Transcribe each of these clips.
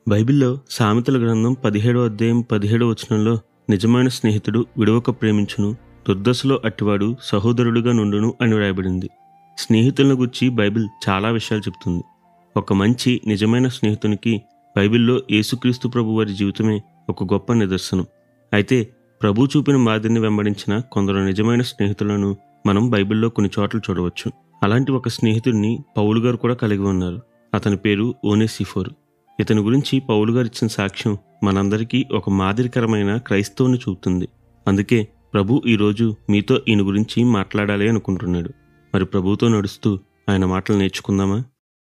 బైబిల్లో సామెతల గ్రంథం 17వ అధ్యాయం 17వ వచనంలో నిజమైన స్నేహితుడు విడవక ప్రేమించును, దుర్దశలో అట్టివాడు సహోదరుడుగా నుండును అని వ్రాయబడింది. స్నేహితులను గురించి బైబిల్ చాలా విషయాలు చెప్తుంది. ఒక మంచి నిజమైన స్నేహితునికి బైబిల్లో యేసుక్రీస్తు ప్రభు వారి జీవితమే ఒక గొప్ప నిదర్శనం. అయితే ప్రభు చూపిన మాదిరిని వెంబడించిన కొందరు నిజమైన స్నేహితులను మనం బైబిల్లో కొన్ని చోట్ల చూడవచ్చు. అలాంటి ఒక స్నేహితుడిని పౌలు గారు కూడా కలిగి ఉన్నారు. అతని పేరు ఓనేసిఫోరు. ఇతని గురించి పౌలు గారు ఇచ్చిన సాక్ష్యం మనందరికీ ఒక మాదిరికరమైన క్రైస్తవుని చూపుతుంది. అందుకే ప్రభు ఈరోజు మీతో ఈయన గురించి మాట్లాడాలి అనుకుంటున్నాడు. మరి ప్రభుతో నడుస్తూ ఆయన మాటలు నేర్చుకుందామా?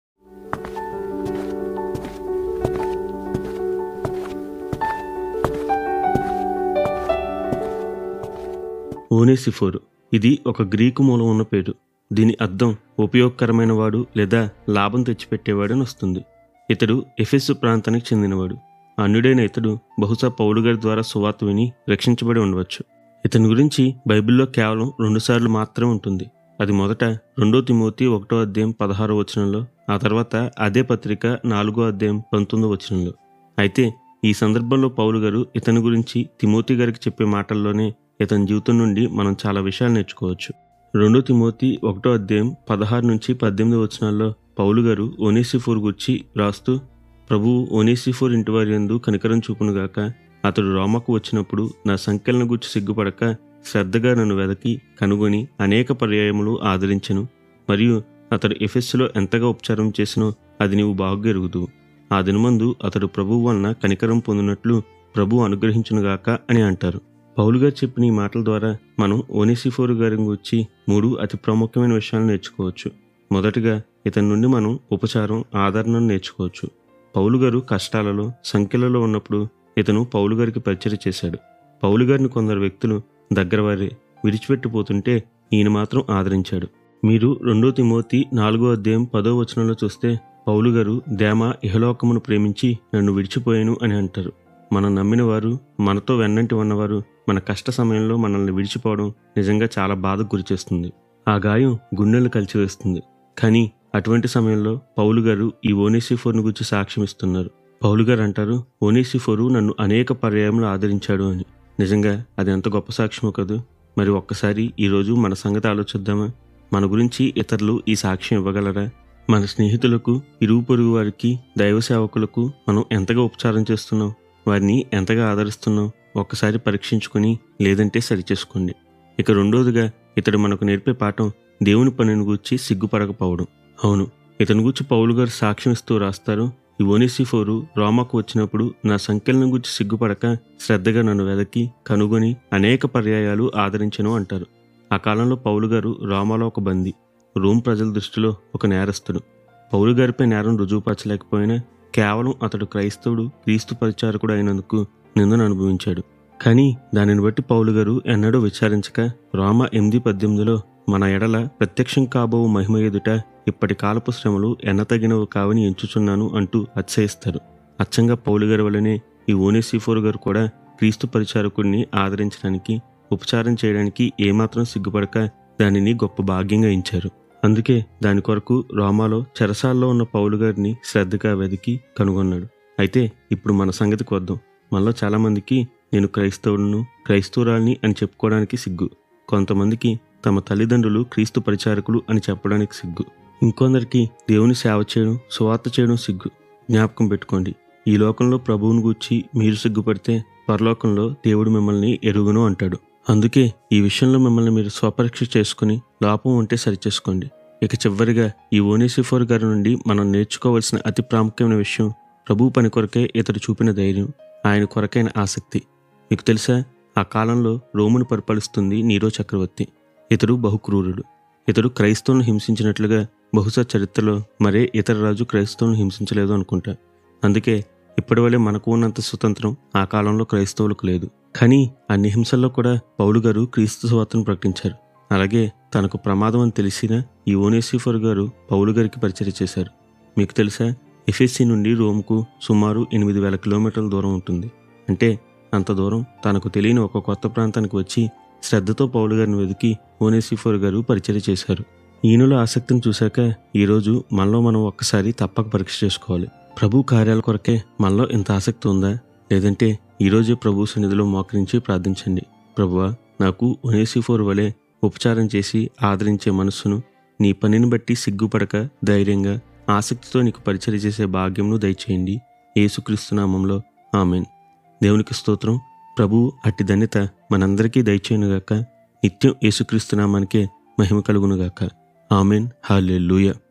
ఓనేసిఫోరు ఇది ఒక గ్రీకు మూలం ఉన్న పేరు. దీని అర్థం ఉపయోగకరమైన వాడు లేదా లాభం తెచ్చిపెట్టేవాడు అని వస్తుంది. ఇతడు ఎఫెసు ప్రాంతానికి చెందినవాడు. అన్యుడైన ఇతడు బహుశా పౌలు గారి ద్వారా సువార్త విని రక్షించబడి ఉండవచ్చు. ఇతని గురించి బైబిల్లో కేవలం 2 సార్లు మాత్రమే ఉంటుంది. అది మొదట 2 తిమోతి 1వ అధ్యాయం 16వ వచనంలో, ఆ తర్వాత అదే పత్రిక 4వ అధ్యాయం 19వ వచనంలో. అయితే ఈ సందర్భంలో పౌలు గారు ఇతని గురించి తిమోతి గారికి చెప్పే మాటల్లోనే ఇతని జీవితం నుండి మనం చాలా విషయాలు నేర్చుకోవచ్చు. 2 తిమోతి 1వ అధ్యాయం 16 నుంచి 18 వచనాల్లో పౌలు గారు ఓనేసిఫోరు గురించి రాస్తూ, ప్రభువు ఓనేసిఫోరు ఇంటివారి యందు కనికరం చూపునుగాక, అతడు రోమాకు వచ్చినప్పుడు నా సంఖ్యలను గురించి సిగ్గుపడక శ్రద్ధగా నన్ను వెదకి కనుగొని అనేక పర్యాయములు ఆదరించెను. మరియు అతడు ఎఫెస్సులో ఎంతగా ఉపచారం చేసినో అది నీవు బాగుగా ఎరుగుదువు. ఆ దినమందు అతడు ప్రభువు వలన కనికరం పొందినట్లు ప్రభువు అనుగ్రహించునుగాక అని అంటారు. పౌలు గారు చెప్పిన ఈ మాటల ద్వారా మనం ఓనేసిఫోరు గారి గురించి 3 అతి ప్రాముఖ్యమైన విషయాలు నేర్చుకోవచ్చు. మొదటిగా ఇతని నుండి మనం ఉపచారం, ఆదరణను నేర్చుకోవచ్చు. పౌలు గారు కష్టాలలో, సంఖ్యలలో ఉన్నప్పుడు ఇతను పౌలు గారికి పరిచర్య చేశాడు. పౌలు గారిని కొందరు వ్యక్తులు దగ్గరవారే విడిచిపెట్టిపోతుంటే ఈయన మాత్రం ఆదరించాడు. మీరు 2 తిమోతి 4వ అధ్యాయం 10వ వచనంలో చూస్తే పౌలు గారు దేమ ఇహలోకమును ప్రేమించి నన్ను విడిచిపోయాను అని అంటారు. మనం నమ్మిన వారు, మనతో వెన్నంటి ఉన్నవారు మన కష్ట సమయంలో మనల్ని విడిచిపోవడం నిజంగా చాలా బాధకు గురిచేస్తుంది. ఆ గాయం గుండెలు కలిచివేస్తుంది. కానీ అటువంటి సమయంలో పౌలు గారు ఈ ఓనేసిఫోరును గురించి సాక్ష్యం ఇస్తున్నారు. పౌలు గారు అంటారు, ఓనేసిఫోరు నన్ను అనేక పర్యాయములు ఆదరించాడు అని. నిజంగా అది ఎంత గొప్ప సాక్ష్యమో కదూ. మరి ఒక్కసారి ఈరోజు మన సంగతి ఆలోచిద్దామా? మన గురించి ఇతరులు ఈ సాక్ష్యం ఇవ్వగలరా? మన స్నేహితులకు, ఇరుగు పొరుగు వారికి, దైవ సేవకులకు మనం ఎంతగా ఉపచారం చేస్తున్నాం, వారిని ఎంతగా ఆదరిస్తున్నాం ఒక్కసారి పరీక్షించుకొని లేదంటే సరిచేసుకోండి. ఇక రెండోదిగా ఇతడు మనకు నేర్పే పాఠం దేవుని పనిని గూర్చి సిగ్గుపడకపోవడం. అవును, ఇతని గూర్చి పౌలు గారు సాక్ష్యం ఇస్తూ రాస్తారు, ఈ ఓనేసిఫోరు రోమాకు వచ్చినప్పుడు నా సంఖ్యలను గూర్చి సిగ్గుపడక శ్రద్ధగా నన్ను వెదకి కనుగొని అనేక పర్యాయాలు ఆదరించెను అంటారు. ఆ కాలంలో పౌలు గారు రోమాలో ఒక బందీ, రోమ్ ప్రజల దృష్టిలో ఒక నేరస్తుడు. పౌలు గారిపై నేరం రుజువుపరచలేకపోయినా కేవలం అతడు క్రైస్తవుడు, క్రీస్తు పరిచారకుడు అయినందుకు నిందను అనుభవించాడు. కానీ దానిని బట్టి పౌలు గారు ఎన్నడూ విచారించక రోమా 8:18లో మన ఎడల ప్రత్యక్షం కాబో మహిమ ఎదుట ఇప్పటి కాలపు శ్రమలు ఎన్నతగినవి కావని ఎంచుచున్నాను అంటూ అతిశయిస్తారు. అచ్చంగా పౌలు గారి వల్లనే ఈ ఓనేసిఫోరు గారు కూడా క్రీస్తు పరిచారకుడిని ఆదరించడానికి, ఉపచారం చేయడానికి ఏమాత్రం సిగ్గుపడక దానిని గొప్ప భాగ్యంగా ఎంచారు. అందుకే దాని కొరకు రోమాలో చెరసాల్లో ఉన్న పౌలు గారిని శ్రద్ధగా వెదికి కనుగొన్నాడు. అయితే ఇప్పుడు మన సంగతికి వద్దాం. మనలో చాలామందికి నేను క్రైస్తవులను, క్రైస్తవురాల్ని అని చెప్పుకోవడానికి సిగ్గు. కొంతమందికి తమ తల్లిదండ్రులు క్రీస్తు పరిచారకులు అని చెప్పడానికి సిగ్గు. ఇంకొందరికి దేవుని సేవ చేయడం, సువార్త చేయడం సిగ్గు. జ్ఞాపకం పెట్టుకోండి, ఈ లోకంలో ప్రభువుని గూర్చి మీరు సిగ్గుపడితే పరలోకంలో దేవుడు మిమ్మల్ని ఎరుగును అంటాడు. అందుకే ఈ విషయంలో మిమ్మల్ని మీరు స్వపరీక్ష చేసుకుని లోపం ఉంటే సరిచేసుకోండి. ఇక చివరిగా ఈ ఓనేసిఫోరు గారి నుండి మనం నేర్చుకోవాల్సిన అతి ప్రాముఖ్యమైన విషయం ప్రభు పని కొరకే ఇతడు చూపిన ధైర్యం, ఆయన కొరకైన ఆసక్తి. మీకు తెలుసా, ఆ కాలంలో రోమును పరిపాలిస్తుంది నీరో చక్రవర్తి. ఇతడు బహుక్రూరుడు. ఇతడు క్రైస్తవులను హింసించినట్లుగా బహుశా చరిత్రలో మరే ఇతర రాజు క్రైస్తవులను హింసించలేదు అనుకుంటా. అందుకే ఇప్పటి వల్లే మనకు ఉన్నంత స్వతంత్రం ఆ కాలంలో క్రైస్తవులకు లేదు. కానీ అన్ని హింసల్లో కూడా పౌలు గారు క్రీస్తు సువార్తను ప్రకటించారు. అలాగే తనకు ప్రమాదం అని తెలిసిన ఈ ఓనేసిఫోరు గారు పౌలు గారికి పరిచర్య చేశారు. మీకు తెలుసా, ఎఫెసీ నుండి రోమ్కు సుమారు 8,000 కిలోమీటర్ల దూరం ఉంటుంది. అంటే అంత దూరం తనకు తెలియని ఒక కొత్త ప్రాంతానికి వచ్చి శ్రద్ధతో పౌలు గారిని వెతికి ఓనేసిఫోరు గారు పరిచర్య చేశారు. ఈయనలో ఆసక్తిని చూశాక ఈరోజు మనలో మనం ఒక్కసారి తప్పక పరీక్ష చేసుకోవాలి. ప్రభు కార్యాల కొరకే మనలో ఇంత ఆసక్తి ఉందా? లేదంటే ఈరోజే ప్రభు సన్నిధిలో మోకరించి ప్రార్థించండి. ప్రభువా, నాకు ఒనేసిఫోరు వలె ఉపచారం చేసి ఆదరించే మనస్సును, నీ పనిని బట్టి సిగ్గుపడక ధైర్యంగా ఆసక్తితో నీకు పరిచర్య చేసే భాగ్యంను దయచేయండి. యేసుక్రీస్తు నామంలో ఆమెన్. దేవునికి స్తోత్రం. ప్రభు అట్టి ధన్యత మనందరికీ దయచేయునుగాక. నిత్యం యేసుక్రీస్తు నామానికే మహిమ కలుగునుగాక. ఆమెన్. హల్లెలూయా.